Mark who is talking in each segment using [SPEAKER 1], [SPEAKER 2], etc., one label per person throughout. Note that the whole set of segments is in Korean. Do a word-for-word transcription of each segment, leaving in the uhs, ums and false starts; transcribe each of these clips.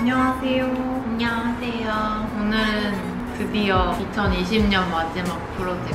[SPEAKER 1] 안녕하세요. 안녕하세요. 오늘은 드디어 이천이십 년 마지막 프로젝트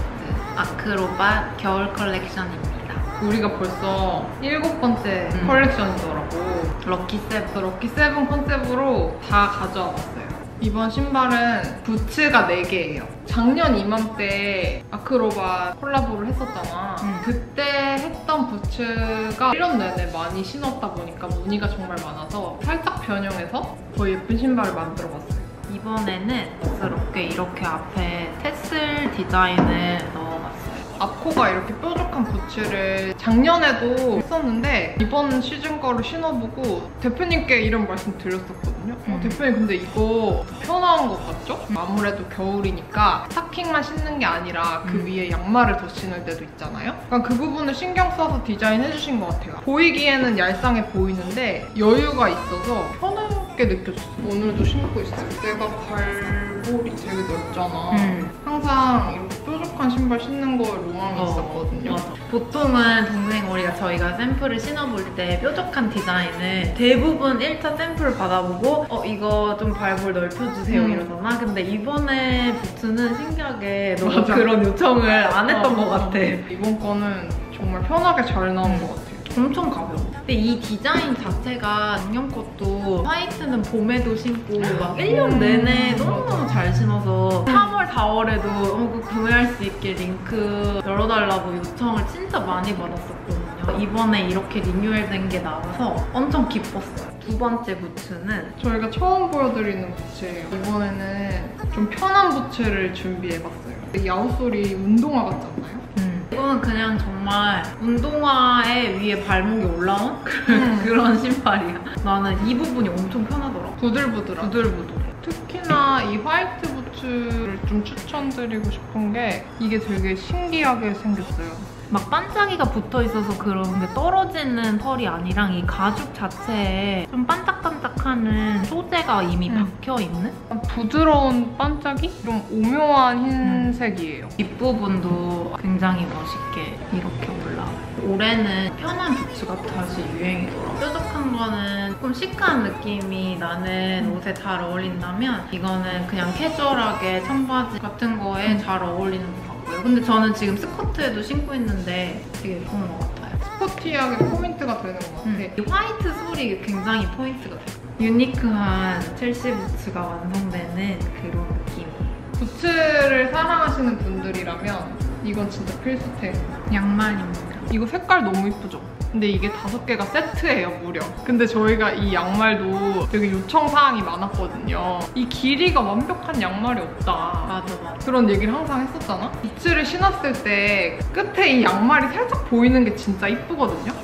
[SPEAKER 1] 아크로바 겨울 컬렉션입니다.
[SPEAKER 2] 우리가 벌써 일곱 번째
[SPEAKER 1] 음.
[SPEAKER 2] 컬렉션이더라고.
[SPEAKER 1] 럭키 세븐.
[SPEAKER 2] 럭키 세븐 컨셉으로 다 가져와 봤어요. 이번 신발은 부츠가 네 개예요. 작년 이맘때 아크로바 콜라보를 했었잖아.
[SPEAKER 1] 음.
[SPEAKER 2] 그때 했던 부츠가 일 년 내내 많이 신었다 보니까 무늬가 정말 많아서 살짝 변형해서 더 예쁜 신발을 만들어봤어요.
[SPEAKER 1] 이번에는 스럽게 이렇게 앞에 테슬 디자인을 넣어봤어요.
[SPEAKER 2] 앞코가 이렇게 뾰족한 부츠를 작년에도 했었는데 이번 시즌 거를 신어보고 대표님께 이런 말씀 드렸었거든요.
[SPEAKER 1] 음.
[SPEAKER 2] 어, 대표님 근데 이거 편한 것 같죠? 음. 아무래도 겨울이니까 스타킹만 신는 게 아니라 그
[SPEAKER 1] 음.
[SPEAKER 2] 위에 양말을 더 신을 때도 있잖아요. 그러니까 그 부분을 신경 써서 디자인해주신 것 같아요. 보이기에는 얄쌍해 보이는데 여유가 있어서 편하게 느껴졌어요. 오늘도 신고 있어요. 내가 발볼이 되게 넓잖아.
[SPEAKER 1] 음.
[SPEAKER 2] 항상 이렇게 뾰족한 신발 신는 거에 로망이
[SPEAKER 1] 어,
[SPEAKER 2] 있었거든요.
[SPEAKER 1] 맞아. 보통은 동생 우리가 저희가 샘플을 신어볼 때 뾰족한 디자인을 대부분 일 차 샘플을 받아보고 어 이거 좀 발볼 넓혀주세요
[SPEAKER 2] 음.
[SPEAKER 1] 이러잖아. 근데 이번에 부츠는 신기하게 너무
[SPEAKER 2] 맞아.
[SPEAKER 1] 그런 요청을 안 했던
[SPEAKER 2] 어,
[SPEAKER 1] 것 같아.
[SPEAKER 2] 이번 거는 정말 편하게 잘 나온
[SPEAKER 1] 음.
[SPEAKER 2] 것 같아요.
[SPEAKER 1] 엄청 가벼워. 근데 이 디자인 자체가 작년 것도 화이트는 봄에도 신고 막 일 년 내내 너무너무 잘 신어서 삼월, 사월에도 어, 그 구매할 수 있게 링크 열어달라고 요청을 진짜 많이 받았었거든요. 이번에 이렇게 리뉴얼된 게 나와서 엄청 기뻤어요. 두 번째 부츠는
[SPEAKER 2] 저희가 처음 보여드리는 부츠예요. 이번에는 좀 편한 부츠를 준비해봤어요. 이 아웃솔이 운동화 같지 않나요?
[SPEAKER 1] 음. 이거는 그냥 정말 운동화에 위에 발목이 올라온
[SPEAKER 2] 음.
[SPEAKER 1] 그런 신발이야. 나는 이 부분이 엄청 편하더라고.
[SPEAKER 2] 부들부들하고.
[SPEAKER 1] 부들부들.
[SPEAKER 2] 특히나 이 화이트 부츠를 좀 추천드리고 싶은 게 이게 되게 신기하게 생겼어요.
[SPEAKER 1] 막 반짝이가 붙어있어서 그런 게 떨어지는 펄이 아니랑 이 가죽 자체에 좀 반짝반짝하는 소재가 이미
[SPEAKER 2] 음.
[SPEAKER 1] 박혀있는?
[SPEAKER 2] 부드러운 반짝이? 좀 오묘한 흰색이에요.
[SPEAKER 1] 뒷부분도 굉장히 멋있게 이렇게 올라와요. 올해는 편한 부츠가 다시 유행이더라고요. 뾰족한 거는 조금 시크한 느낌이 나는 옷에 잘 어울린다면 이거는 그냥 캐주얼하게 청바지 같은 거에 잘 어울리는 것 같고요. 근데 저는 지금 스커트에도 신고 있는데 되게 예쁜 것 같아요.
[SPEAKER 2] 스포티하게 포인트가 되는 것 같아.
[SPEAKER 1] 음. 이 화이트 솔이 굉장히 포인트가 돼요. 유니크한 첼시 부츠가 완성되는 그런 느낌이에요.
[SPEAKER 2] 부츠를 사랑하시는 분들이라면 이건 진짜 필수템.
[SPEAKER 1] 양말입니다.
[SPEAKER 2] 이거 색깔 너무 이쁘죠? 근데 이게 다섯 개가 세트예요, 무려. 근데 저희가 이 양말도 되게 요청 사항이 많았거든요. 이 길이가 완벽한 양말이 없다.
[SPEAKER 1] 맞아, 맞아.
[SPEAKER 2] 그런 얘기를 항상 했었잖아? 부츠를 신었을 때 끝에 이 양말이 살짝 보이는 게 진짜 이쁘거든요?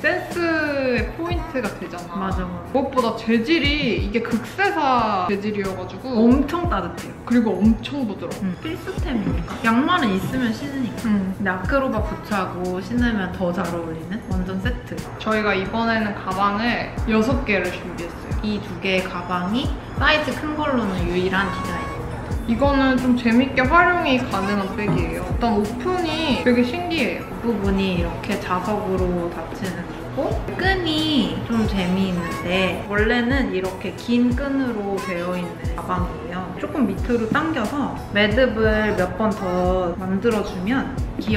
[SPEAKER 2] 센스의 포인트가 되잖아.
[SPEAKER 1] 맞아, 맞아.
[SPEAKER 2] 무엇보다 재질이 이게 극세사 재질이어가지고
[SPEAKER 1] 엄청 따뜻해요.
[SPEAKER 2] 그리고 엄청 부드러워.
[SPEAKER 1] 음, 필수템이니까. 양말은 있으면 신으니까.
[SPEAKER 2] 음.
[SPEAKER 1] 근데 아크로바 부츠하고 신으면 더 잘 어울리는 완전 세트.
[SPEAKER 2] 저희가 이번에는 가방을 여섯 개를 준비했어요.
[SPEAKER 1] 이 두 개의 가방이 사이즈 큰 걸로는 유일한 디자인입니다.
[SPEAKER 2] 이거는 좀 재밌게 활용이 가능한 백이에요. 일단 오픈이 되게 신기해요.
[SPEAKER 1] 부분이 이렇게 자석으로 닫히는 거고 끈이 좀 재미있는데 원래는 이렇게 긴 끈으로 되어 있는 가방이에요. 조금 밑으로 당겨서 매듭을 몇 번 더 만들어주면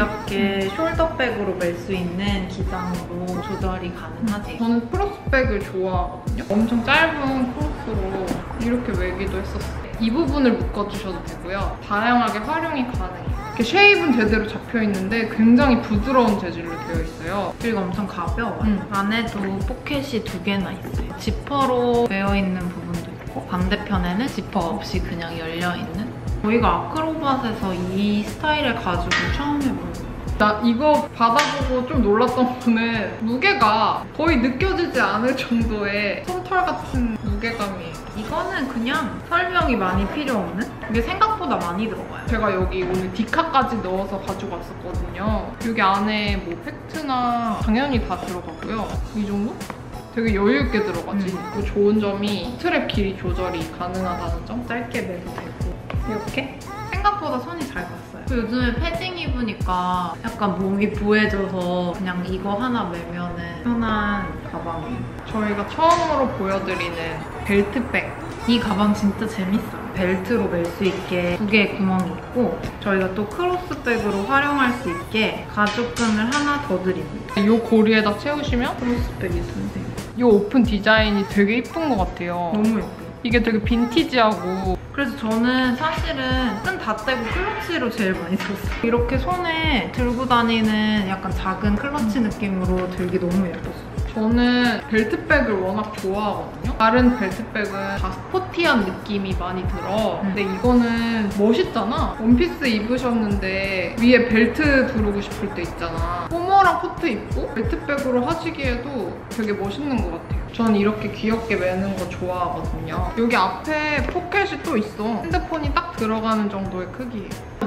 [SPEAKER 1] 귀엽게 숄더백으로 멜 수 있는 기장으로 조절이 가능하대요.
[SPEAKER 2] 저는 크로스백을 좋아하거든요. 엄청 짧은 크로스로 이렇게 매기도 했었어요. 이 부분을 묶어주셔도 되고요. 다양하게 활용이 가능해요. 이렇게 쉐입은 제대로 잡혀있는데 굉장히 부드러운 재질로 되어 있어요.
[SPEAKER 1] 그리고 엄청 가벼워요.
[SPEAKER 2] 음.
[SPEAKER 1] 안에도 포켓이 두 개나 있어요. 지퍼로 되어 있는 부분도 있고 반대편에는 지퍼 없이 그냥 열려있는. 저희가 아크로바에서 이 스타일의 가죽을 처음 해보는
[SPEAKER 2] 나 이거 받아보고 좀 놀랐던 거는 무게가 거의 느껴지지 않을 정도의 솜털 같은 무게감이에요.
[SPEAKER 1] 이거는 그냥 설명이 많이 필요 없는? 이게 생각보다 많이 들어가요.
[SPEAKER 2] 제가 여기 오늘 디카까지 넣어서 가지고 왔었거든요. 여기 안에 뭐 팩트나 당연히 다 들어가고요. 이 정도? 되게 여유 있게 들어가지.
[SPEAKER 1] 음.
[SPEAKER 2] 그 좋은 점이 스트랩 길이 조절이 가능하다는 점?
[SPEAKER 1] 짧게 매도 되고 이렇게 생각보다 손이 잘 갔어요. 요즘에 패딩 입으니까 약간 몸이 부해져서 그냥 이거 하나 매면은 편한 가방이에요.
[SPEAKER 2] 저희가 처음으로 보여드리는 벨트백.
[SPEAKER 1] 이 가방 진짜 재밌어요. 벨트로 멜 수 있게 두 개의 구멍이 있고 저희가 또 크로스백으로 활용할 수 있게 가죽끈을 하나 더 드립니다.
[SPEAKER 2] 이 고리에다 채우시면
[SPEAKER 1] 크로스백이 선생님.
[SPEAKER 2] 이 오픈 디자인이 되게 예쁜 것 같아요.
[SPEAKER 1] 너무 예뻐요.
[SPEAKER 2] 이게 되게 빈티지하고
[SPEAKER 1] 그래서 저는 사실은 끈 다 떼고 클러치로 제일 많이 썼어요. 이렇게 손에 들고 다니는 약간 작은 클러치 느낌으로 들기 너무 예뻤어요.
[SPEAKER 2] 저는 벨트백을 워낙 좋아하거든요. 다른 벨트백은 다 스포티한 느낌이 많이 들어. 근데 이거는 멋있잖아. 원피스 입으셨는데 위에 벨트 두르고 싶을 때 있잖아. 포머랑 코트 입고 벨트백으로 하시기에도 되게 멋있는 것 같아요. 전 이렇게 귀엽게 매는 거 좋아하거든요. 여기 앞에 포켓이 또 있어. 핸드폰이 딱 들어가는 정도의 크기예요.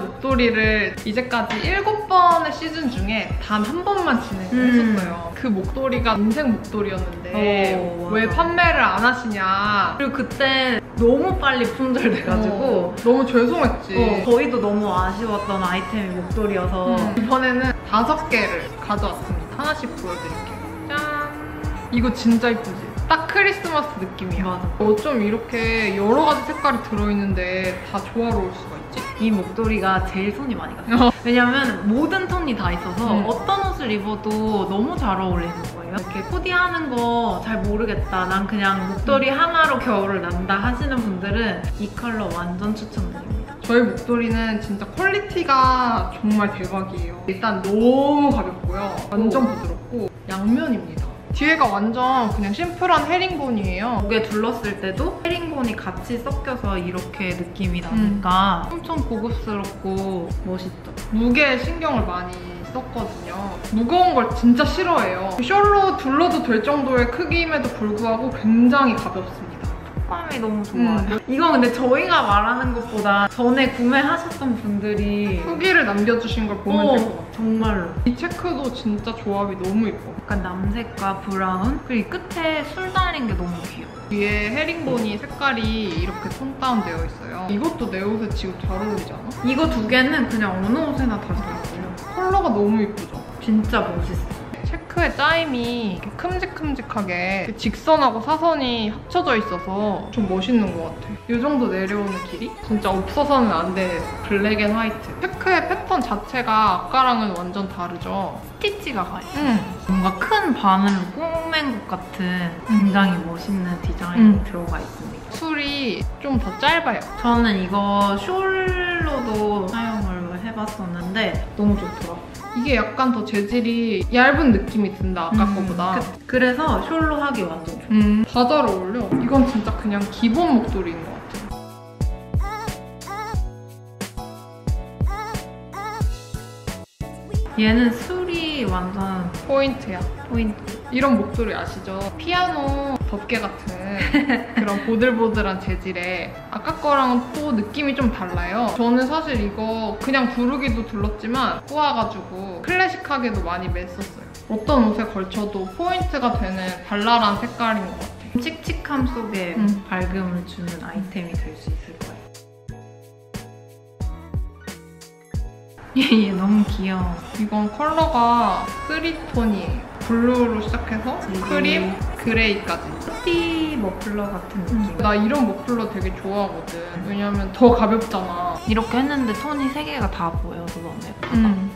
[SPEAKER 2] 목도리를 이제까지 일곱 번의 시즌 중에 단 한 번만 진행을
[SPEAKER 1] 음.
[SPEAKER 2] 했었어요. 그 목도리가 인생 목도리였는데
[SPEAKER 1] 오,
[SPEAKER 2] 왜
[SPEAKER 1] 맞아.
[SPEAKER 2] 판매를 안 하시냐.
[SPEAKER 1] 그리고 그때 너무 빨리 품절돼가지고
[SPEAKER 2] 어, 너무 죄송했지.
[SPEAKER 1] 어, 저희도 너무 아쉬웠던 아이템이 목도리여서
[SPEAKER 2] 음. 이번에는 다섯 개를 가져왔습니다. 하나씩 보여드릴게요. 짠! 이거 진짜 이쁘지? 딱 크리스마스 느낌이야.
[SPEAKER 1] 맞아.
[SPEAKER 2] 어쩜 이렇게 여러 가지 색깔이 들어있는데 다 조화로울 수가 있지?
[SPEAKER 1] 이 목도리가 제일 손이 많이 갔어요.
[SPEAKER 2] 어.
[SPEAKER 1] 왜냐면 모든 톤이 다 있어서
[SPEAKER 2] 음.
[SPEAKER 1] 어떤 옷을 입어도 너무 잘 어울리는 거예요. 이렇게 코디하는 거 잘 모르겠다. 난 그냥 목도리 하나로 겨울을 난다 하시는 분들은 이 컬러 완전 추천드립니다.
[SPEAKER 2] 저희 목도리는 진짜 퀄리티가 정말 대박이에요. 일단 너무 가볍고요. 완전
[SPEAKER 1] 오.
[SPEAKER 2] 부드럽고 양면입니다. 뒤에가 완전 그냥 심플한 헤링본이에요.
[SPEAKER 1] 목에 둘렀을 때도 헤링본이 같이 섞여서 이렇게 느낌이 나니까 음. 엄청 고급스럽고 멋있죠.
[SPEAKER 2] 무게에 신경을 많이 썼거든요. 무거운 걸 진짜 싫어해요. 숄로 둘러도 될 정도의 크기임에도 불구하고 굉장히 가볍습니다.
[SPEAKER 1] 촉감이 너무 좋아요.
[SPEAKER 2] 음.
[SPEAKER 1] 이건 근데 저희가 말하는 것보다 전에 구매하셨던 분들이
[SPEAKER 2] 후기를 남겨주신 걸 보면
[SPEAKER 1] 어,
[SPEAKER 2] 될 것 같아요.
[SPEAKER 1] 정말로.
[SPEAKER 2] 이 체크도 진짜 조합이 너무 예뻐.
[SPEAKER 1] 약간 남색과 브라운 그리고 끝에 술 달린 게 너무 귀여워.
[SPEAKER 2] 위에 헤링본이 색깔이 이렇게 톤 다운 되어 있어요. 이것도 내 옷에 지금 잘 어울리지 않아?
[SPEAKER 1] 이거 두 개는 그냥 어느 옷에나 다 잘 어울려.
[SPEAKER 2] 컬러가 너무 예쁘죠?
[SPEAKER 1] 진짜 멋있어.
[SPEAKER 2] 체크의 짜임이 이렇게 큼직큼직하게 직선하고 사선이 합쳐져 있어서 좀 멋있는 것 같아. 이 정도 내려오는 길이 진짜 없어서는 안 돼. 블랙 앤 화이트. 체크의 패턴 자체가 아까랑은 완전 다르죠?
[SPEAKER 1] 스티치가 가요.
[SPEAKER 2] 응.
[SPEAKER 1] 뭔가 큰 바늘로 꼭 맨 것 같은 굉장히 멋있는 디자인이
[SPEAKER 2] 음.
[SPEAKER 1] 들어가 있습니다.
[SPEAKER 2] 술이 좀 더 짧아요.
[SPEAKER 1] 저는 이거 숄로도 사용을 해봤었는데 너무 좋더라고요.
[SPEAKER 2] 이게 약간 더 재질이 얇은 느낌이 든다, 아까
[SPEAKER 1] 음,
[SPEAKER 2] 거보다.
[SPEAKER 1] 그, 그래서 숄로 하기 완전 좋아요.
[SPEAKER 2] 음, 다 잘 어울려. 이건 진짜 그냥 기본 목도리인 것 같아요.
[SPEAKER 1] 얘는 술이 완전
[SPEAKER 2] 포인트야.
[SPEAKER 1] 포인트.
[SPEAKER 2] 이런 목도리 아시죠? 피아노 덮개 같은 그런 보들보들한 재질에 아까 거랑은 또 느낌이 좀 달라요. 저는 사실 이거 그냥 두르기도 둘렀지만 꼬아가지고 클래식하게도 많이 맸었어요. 어떤 옷에 걸쳐도 포인트가 되는 발랄한 색깔인 것 같아요.
[SPEAKER 1] 칙칙함 속에
[SPEAKER 2] 음.
[SPEAKER 1] 밝음을 주는 아이템이 될 수 있을 거예요. 얘 너무 귀여워.
[SPEAKER 2] 이건 컬러가 쓰리톤이에요. 블루로 시작해서 크림, 그레이까지.
[SPEAKER 1] 티 머플러 같은 느낌.
[SPEAKER 2] 나 이런 머플러 되게 좋아하거든. 왜냐면 더 가볍잖아.
[SPEAKER 1] 이렇게 했는데 톤이 세 개가 다 보여서 너무 예쁘다.
[SPEAKER 2] 음.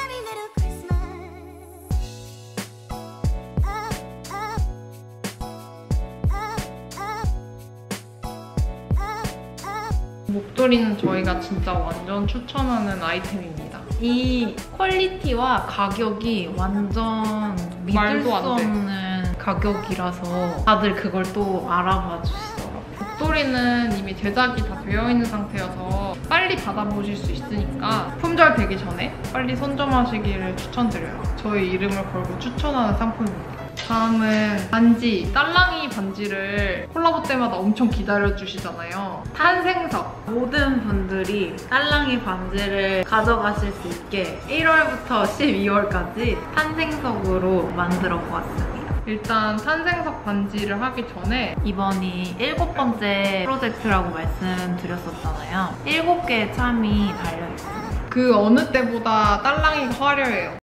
[SPEAKER 2] 목도리는 저희가 진짜 완전 추천하는 아이템입니다.
[SPEAKER 1] 이 퀄리티와 가격이 완전 믿을
[SPEAKER 2] 말도
[SPEAKER 1] 수
[SPEAKER 2] 안 돼.
[SPEAKER 1] 없는 가격이라서 다들 그걸 또 알아봐 주시더라고요.
[SPEAKER 2] 목도리는 이미 제작이 다 되어 있는 상태여서 빨리 받아보실 수 있으니까 품절 되기 전에 빨리 선점하시기를 추천드려요. 저희 이름을 걸고 추천하는 상품입니다. 다음은 반지, 딸랑이 반지를 콜라보 때마다 엄청 기다려주시잖아요. 탄생석.
[SPEAKER 1] 모든 분들이 딸랑이 반지를 가져가실 수 있게 일월부터 십이월까지 탄생석으로 만들어 보았습니다.
[SPEAKER 2] 일단 탄생석 반지를 하기 전에
[SPEAKER 1] 이번이 일곱 번째 프로젝트라고 말씀드렸었잖아요. 일곱 개의 참이 달려있습니다.
[SPEAKER 2] 그 어느 때보다 딸랑이가 화려해요.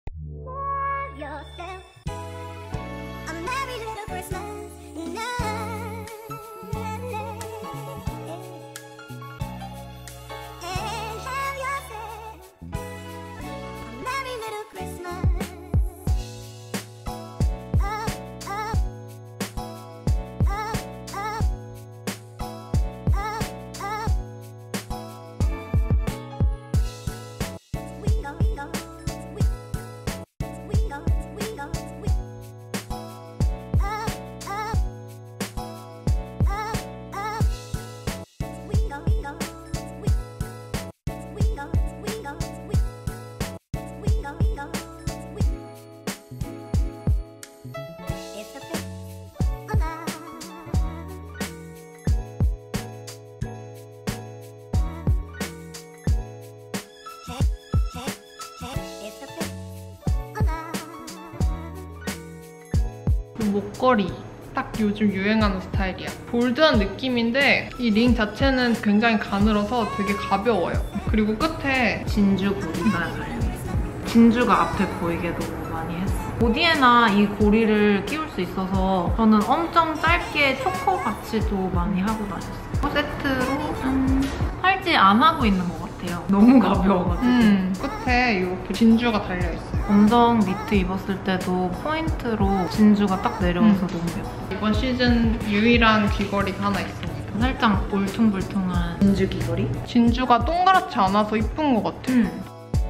[SPEAKER 2] 목걸이 딱 요즘 유행하는 스타일이야. 볼드한 느낌인데 이 링 자체는 굉장히 가늘어서 되게 가벼워요. 그리고 끝에
[SPEAKER 1] 진주 고리가 달려있어요. 진주가 앞에 보이게도 많이 했어요. 어디에나 이 고리를 끼울 수 있어서 저는 엄청 짧게 초커같이도 많이 하고 다녔어요. 세트로 짠! 팔지 안 하고 있는 것 같아요. 너무 가벼워가지고.
[SPEAKER 2] 음, 끝에 이렇게 진주가 달려있어요.
[SPEAKER 1] 검정 니트 입었을 때도 포인트로 진주가 딱 내려와서 음. 너무 예뻐요.
[SPEAKER 2] 이번 시즌 유일한 귀걸이가 하나 있습니다.
[SPEAKER 1] 살짝 울퉁불퉁한 진주 귀걸이?
[SPEAKER 2] 진주가 동그랗지 않아서 이쁜 것 같아요.
[SPEAKER 1] 음.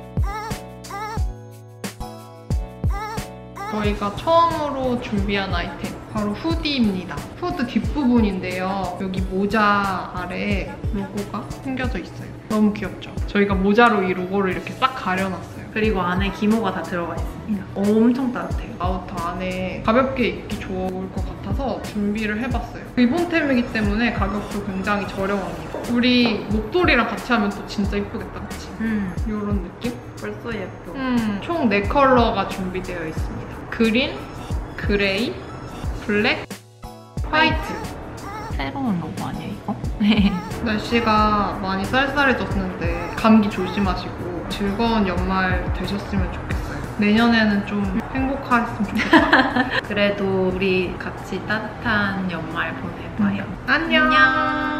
[SPEAKER 2] 저희가 처음으로 준비한 아이템 바로 후디입니다. 후드 뒷부분인데요. 여기 모자 아래에 로고가 숨겨져 있어요. 너무 귀엽죠? 저희가 모자로 이 로고를 이렇게 싹 가려놨어요.
[SPEAKER 1] 그리고 안에 기모가 다 들어가 있습니다. 엄청 따뜻해요.
[SPEAKER 2] 아우터 안에 가볍게 입기 좋을 것 같아서 준비를 해봤어요. 일본템이기 때문에 가격도 굉장히 저렴합니다. 우리 목도리랑 같이 하면 또 진짜 이쁘겠다, 그치?
[SPEAKER 1] 음.
[SPEAKER 2] 이런 느낌?
[SPEAKER 1] 벌써 예뻐.
[SPEAKER 2] 음, 총 네 컬러가 준비되어 있습니다. 그린, 그레이, 블랙, 화이트.
[SPEAKER 1] 새로운 로고 아니에요, 이거?
[SPEAKER 2] 날씨가 많이 쌀쌀해졌는데 감기 조심하시고 즐거운 연말 되셨으면 좋겠어요. 내년에는 좀 행복하셨으면 좋겠다.
[SPEAKER 1] 그래도 우리 같이 따뜻한 연말 보내봐요.
[SPEAKER 2] 음. 안녕.
[SPEAKER 1] 안녕.